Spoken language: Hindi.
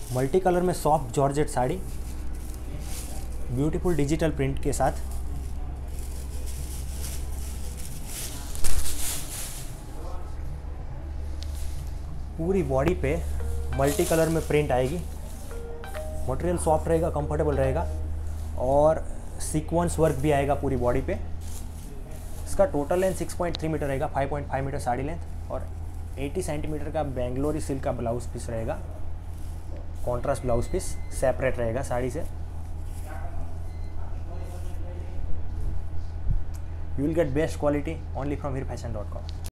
मल्टी कलर में soft georgette sari, beautiful digital print के साथ। पूरी बॉडी पे मल्टी कलर में प्रिंट आएगी। मटेरियल सॉफ्ट रहेगा, कंफर्टेबल रहेगा और सीक्वेंस वर्क भी आएगा पूरी बॉडी पे। इसका टोटल लेंथ 6.3 मीटर रहेगा, 5.5 मीटर साड़ी लेंथ और 80 सेंटीमीटर का बेंगलोरी सिल्क का ब्लाउज पीस रहेगा। कॉन्ट्रास्ट ब्लाउज पीस सेपरेट रहेगा साड़ी से। You will get best quality only from हीरफैशन.com।